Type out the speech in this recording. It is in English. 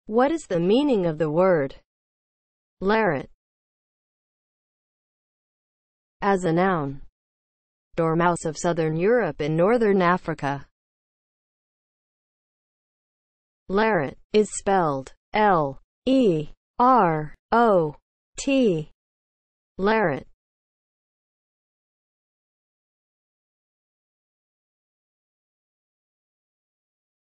What is the meaning of the word LEROT? As a noun, dormouse of southern Europe and northern Africa. LEROT is spelled L-E-R-O-T. LEROT.